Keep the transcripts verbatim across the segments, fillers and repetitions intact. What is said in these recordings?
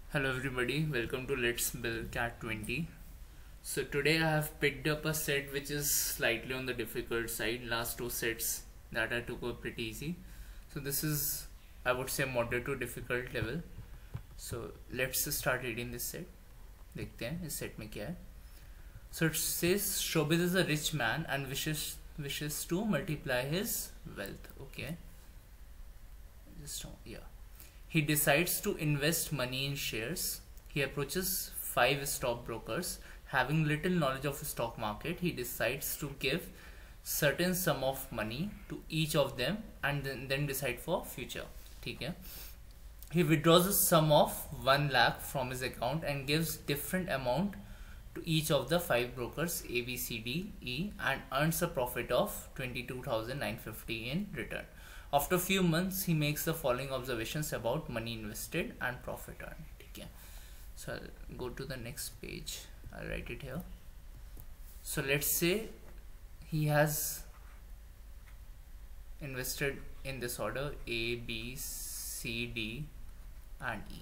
Hello everybody, welcome to Let's Build Cat twenty. So today I have picked up a set which is slightly on the difficult side. Last two sets that I took were pretty easy. So this is, I would say, moderate to difficult level. So let's start reading this set. देखते हैं इस set में क्या है. So it says Shobit is a rich man and wishes wishes to multiply his wealth. Okay. Just yeah. He decides to invest money in shares. He approaches five stockbrokers. Having little knowledge of the stock market, he decides to give certain sum of money to each of them and then, then decide for future. ठीक है. He withdraws a sum of one lakh from his account and gives different amount to each of the five brokers A, B, C, D, E and earns a profit of twenty-two thousand nine hundred fifty in return. After a few months, he makes the following observations about money invested and profit earned. ठीक है. So I'll go to the next page. I'll write it here. So let's say he has invested in this order A, B, C, D and E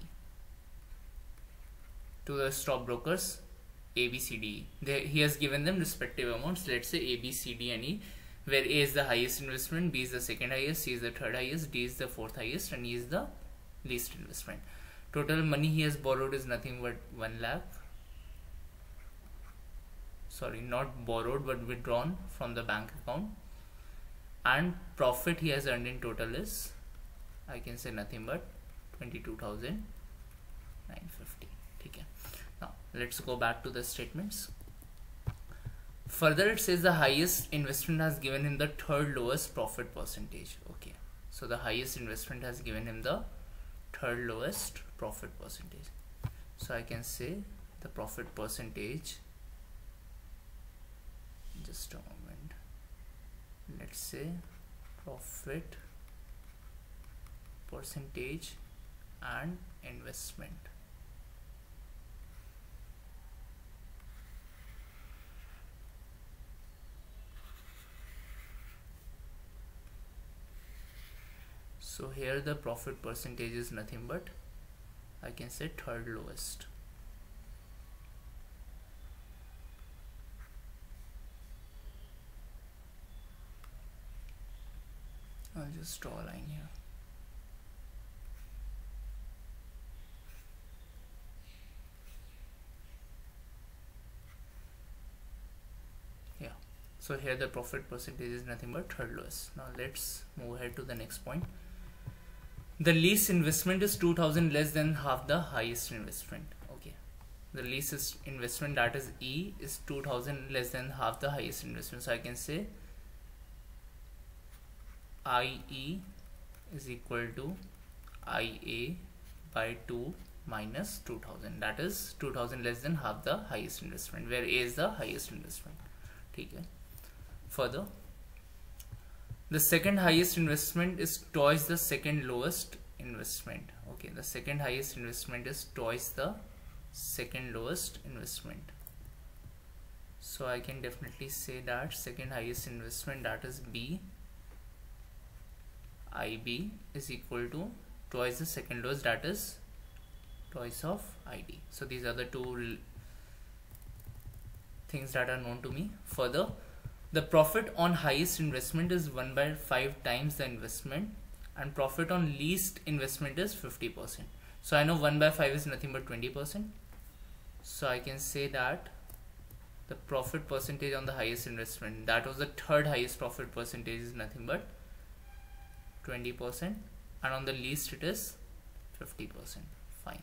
to the stockbrokers A, B, C, D, E. They, he has given them respective amounts. Let's say A, B, C, D and E, where A is the highest investment, B is the second highest, C is the third highest, D is the fourth highest and E is the least investment. Total money he has borrowed is nothing but one lakh. Sorry, not borrowed but withdrawn from the bank account. And profit he has earned in total is, I can say, nothing but twenty-two thousand nine hundred fifty. Okay. Now let's go back to the statements. Further, it says the highest investment has given him the third lowest profit percentage. Okay, so the highest investment has given him the third lowest profit percentage. So I can say the profit percentage, just a moment, let's say profit percentage and investment. So here the profit percentage is nothing but, I can say, third lowest. I'll just draw a line here. Yeah, so here the profit percentage is nothing but third lowest. Now let's move ahead to the next point. The least investment is two thousand less than half the highest investment. Okay, the least investment, that is E, is two thousand less than half the highest investment. So I can say I E is equal to I A by two minus two thousand. That is two thousand less than half the highest investment, where A is the highest investment. Okay. Further, the second highest investment is twice the second lowest investment. Okay, the second highest investment is twice the second lowest investment. So I can definitely say that second highest investment, that is B, I B, is equal to twice the second lowest, that is twice of I D. So these are the two things that are known to me. Further, the profit on highest investment is one by five times the investment and profit on least investment is fifty percent. So I know one by five is nothing but twenty percent. So I can say that the profit percentage on the highest investment, that was the third highest profit percentage, is nothing but twenty percent, and on the least it is fifty percent. Fine.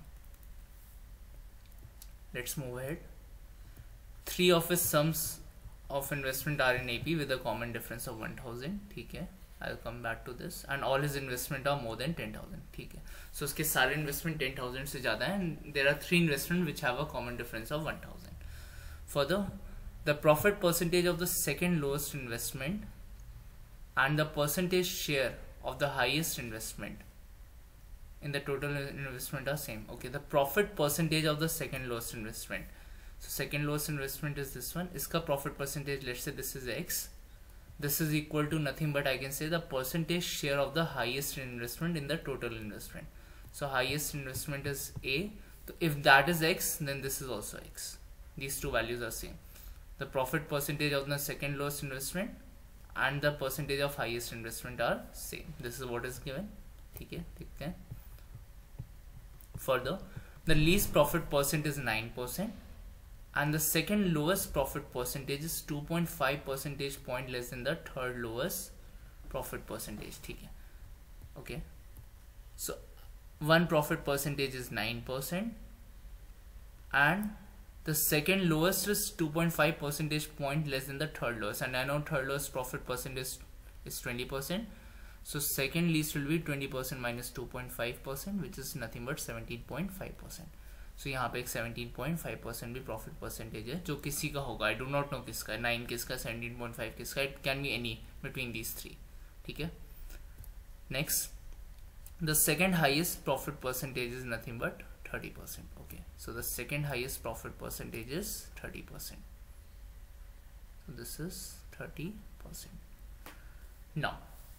Let's move ahead. Three of his sums of investment are in A P with a common difference of one thousand. ठीक है, I'll come back to this. And all his investment are more than ten thousand. ठीक है, so उसके सारे investment ten thousand से ज़्यादा हैं, and there are three investment which have a common difference of one thousand. Further, the profit percentage of the second lowest investment and the percentage share of the highest investment in the total investment are same. Okay, the profit percentage of the second lowest investment. So second lowest investment is this one. Iska profit percentage, let's say this is X. This is equal to nothing but, I can say, the percentage share of the highest investment in the total investment. So highest investment is A. So if that is X, then this is also X. These two values are same. The profit percentage of the second lowest investment and the percentage of highest investment are same. This is what is given. Okay, okay. Further, the least profit percent is nine percent and the second lowest profit percentage is two point five percentage point less than the third lowest profit percentage. Okay, okay. So one profit percentage is nine percent and the second lowest is two point five percentage point less than the third lowest, and I know third lowest profit percentage is twenty percent. So second least will be twenty percent minus two point five percent, which is nothing but seventeen point five percent. So यहाँ पे एक seventeen point five percent भी profit percentage है जो किसी का होगा. I do not know किसका, nine किसका, seventeen point five किसका. It can be any between these three. ठीक है. Next, the second highest profit percentage is nothing but thirty percent. Okay, so the second highest profit percentage is thirty percent. So this is thirty percent. Now,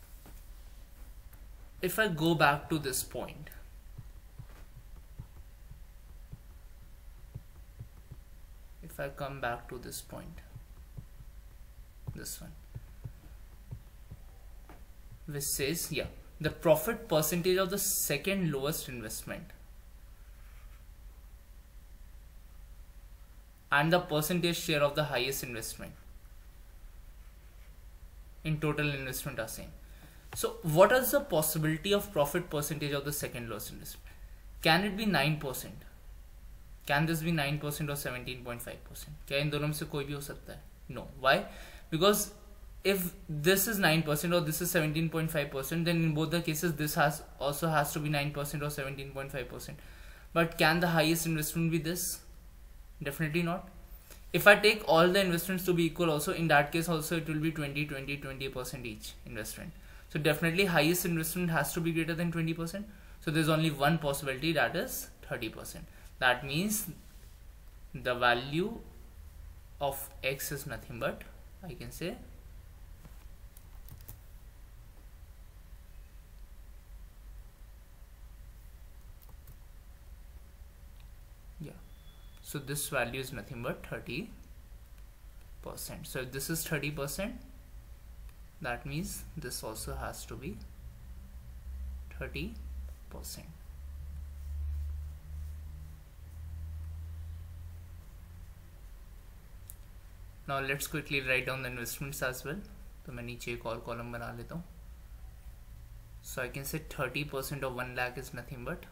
if I go back to this point, if I come back to this point, this one, which says, yeah, the profit percentage of the second lowest investment and the percentage share of the highest investment in total investment are same. So what is the possibility of profit percentage of the second lowest investment? Can it be nine percent? Can this be nine percent or seventeen point five percent? क्या इन दोनों में से कोई भी हो सकता है? No. Why? Because if this is nine percent or this is seventeen point five percent, then in both the cases this has also has to be nine percent or seventeen point five percent. But can the highest investment be this? Definitely not. If I take all the investments to be equal also, in that case also it will be twenty, twenty, twenty percent each investment. So definitely highest investment has to be greater than twenty percent. So there's only one possibility, that is thirty percent. That means the value of X is nothing but, I can say, yeah, so this value is nothing but thirty percent. So if this is thirty percent, that means this also has to be thirty percent. Now let's quickly write down the investments as well. तो मैं नीचे एक और column बना लेता हूँ. So I can say thirty percent of one lakh is nothing but,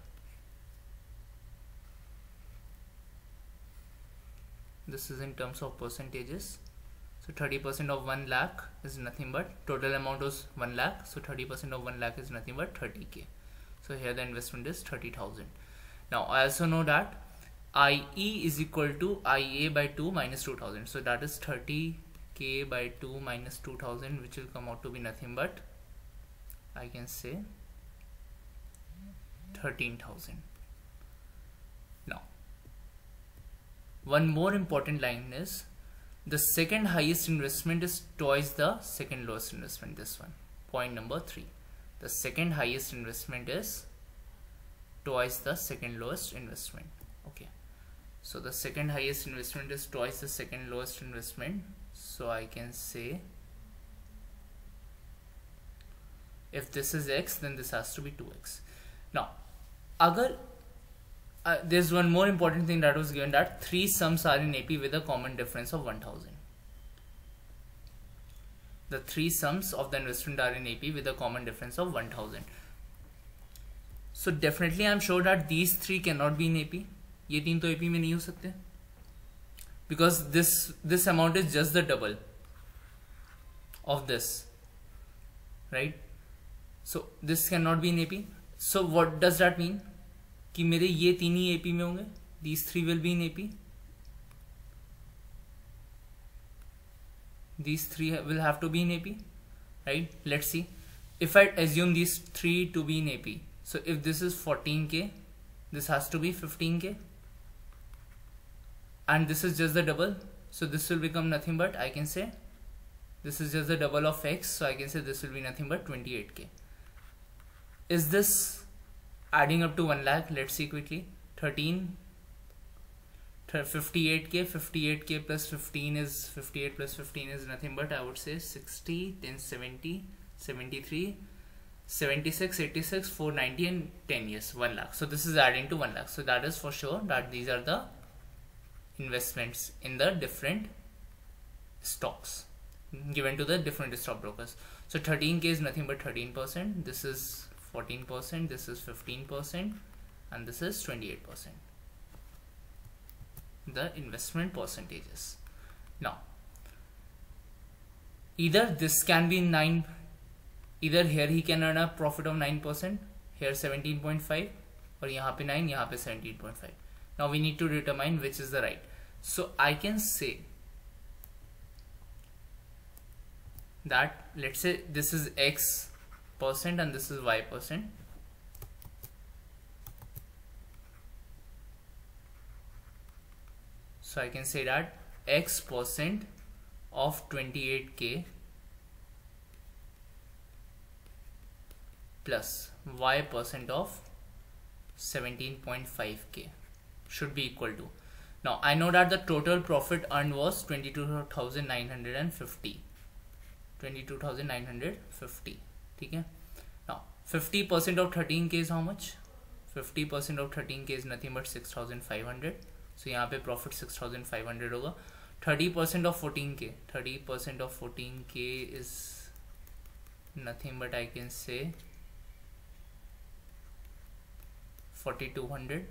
this is in terms of percentages. So thirty percent of one lakh is nothing but, total amount was one lakh. So thirty percent of one lakh is nothing but thirty K. So here the investment is thirty thousand. Now I also know that I E is equal to I A by two minus two thousand. So that is thirty K by two minus two thousand, which will come out to be nothing but, I can say, thirteen thousand. Now, one more important line is, the second highest investment is twice the second lowest investment. This one, point number three. The second highest investment is twice the second lowest investment. Okay. So the second highest investment is twice the second lowest investment. So I can say, if this is X, then this has to be two X. Now, agar, uh, there's one more important thing that was given, that three sums are in A P with a common difference of one thousand. The three sums of the investment are in A P with a common difference of one thousand. So definitely I'm sure that these three cannot be in A P. ये तीन तो A P में नहीं हो सकते, because this this amount is just the double of this, right? So this cannot be in A P. So what does that mean? कि मेरे ये तीन ही A P में होंगे. These three will be in A P. These three will have to be in A P, right? Let's see. If I assume these three to be in A P, so if this is fourteen K, this has to be fifteen K. And this is just the double, so this will become nothing but, I can say, this is just the double of X, so I can say this will be nothing but twenty-eight K. Is this adding up to one lakh? Let's see quickly. thirteen, fifty-eight K, fifty-eight K plus fifteen is, fifty-eight plus fifteen is nothing but, I would say, sixty, then seventy, seventy-three, seventy-six, eighty-six, four ninety, and ten years, one lakh. So this is adding to one lakh. So that is for sure that these are the investments in the different stocks given to the different stockbrokers. So thirteen K is nothing but thirteen percent, this is fourteen percent, this is fifteen percent, and this is twenty-eight percent. The investment percentages. Now, either this can be nine, either here he can earn a profit of nine percent, here seventeen point five, or यहाँ पे nine, यहाँ पे seventeen point five. Now we need to determine which is the right. So I can say that, let's say this is X percent and this is Y percent. So I can say that X percent of twenty-eight K plus Y percent of seventeen point five K should be equal to. Now I know that the total profit earned was twenty-two thousand nine hundred fifty. twenty-two thousand nine hundred fifty. Okay? Now fifty percent of thirteen K is how much? fifty percent of thirteen K is nothing but six thousand five hundred. So यहाँ पे profit six thousand five hundred होगा. thirty percent of fourteen K, thirty percent of fourteen K is nothing but, I can say, forty-two hundred,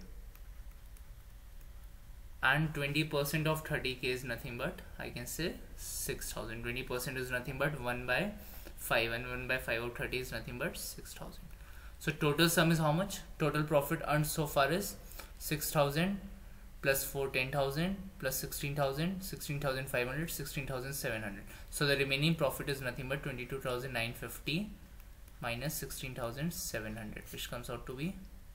and twenty percent of thirty K is nothing but, I can say, six thousand. twenty percent is nothing but one by five, and one by five of thirty is nothing but six thousand. So total sum is how much? Total profit earned so far is six thousand plus four, ten thousand, plus sixteen thousand, sixteen thousand five hundred, sixteen thousand seven hundred. So the remaining profit is nothing but twenty-two thousand nine hundred fifty minus sixteen thousand seven hundred, which comes out to be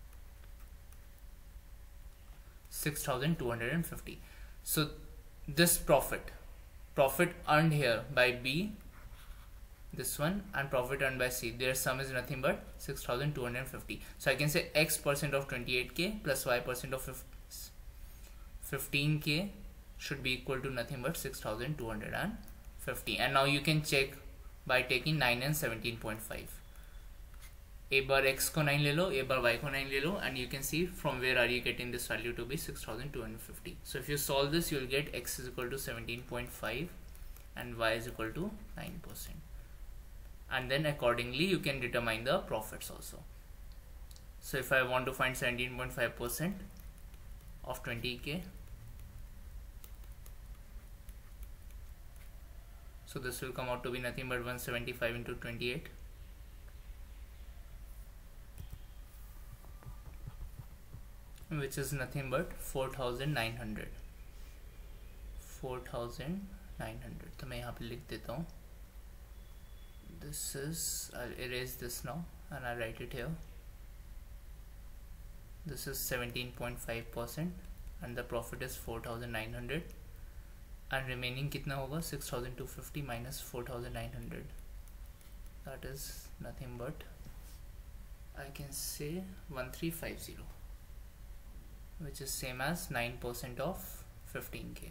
six thousand two hundred fifty. So this profit, profit earned here by B, this one, and profit earned by C, their sum is nothing but six thousand two hundred fifty. So I can say X percent of twenty-eight K plus Y percent of fifteen K should be equal to nothing but six thousand two hundred fifty. And now you can check by taking nine and seventeen point five. A bar X को nine ले लो, A bar Y को nine ले लो, and you can see from where are you getting this value to be six thousand two hundred fifty. So if you solve this, you will get X is equal to seventeen point five and Y is equal to nine percent. And then accordingly you can determine the profits also. So if I want to find seventeen point five percent of twenty K, so this will come out to be nothing but one hundred seventy-five into twenty-eight, which is nothing but four thousand nine hundred. four thousand nine hundred. तो मैं यहाँ पे लिख देता हूँ. This is, I'll erase this now and I'll write it here. This is seventeen point five percent and the profit is four thousand nine hundred, and remaining कितना होगा? six thousand two hundred fifty minus four thousand nine hundred. That is nothing but, I can say, one thousand three hundred fifty, which is same as nine percent of fifteen K.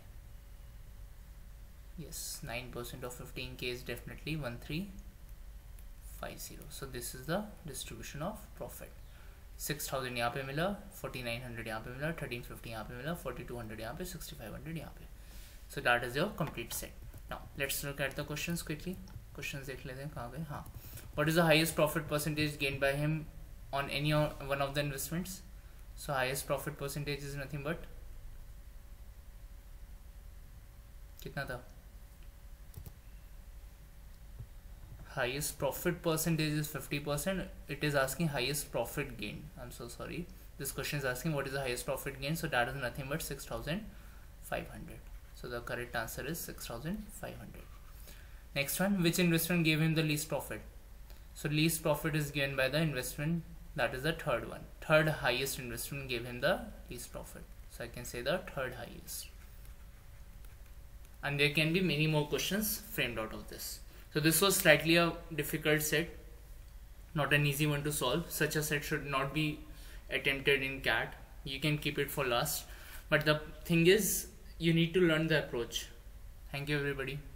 Yes, nine percent of fifteen K is definitely one thousand three hundred fifty. So this is the distribution of profit. six thousand यहाँ पे मिला, forty-nine hundred यहाँ पे मिला, thirteen fifty यहाँ पे मिला, forty-two hundred यहाँ पे, sixty-five hundred यहाँ पे. So that is your complete set. Now let's look at the questions quickly. Questions देख लेते हैं कहाँ गए. हाँ, what is the highest profit percentage gained by him on any one of the investments? So highest profit percentage is nothing but, कितना था? Highest profit percentage is fifty percent. It is asking highest profit gain. I'm so sorry. This question is asking what is the highest profit gain. So that is nothing but six thousand five hundred. So the correct answer is six thousand five hundred. Next one, which investment gave him the least profit? So least profit is given by the investment, that is the third one. Third highest investment gave him the least profit. So I can say the third highest. And there can be many more questions framed out of this. So this was slightly a difficult set, not an easy one to solve. Such a set should not be attempted in C A T. you can keep it for last, but the thing is you need to learn the approach. Thank you everybody.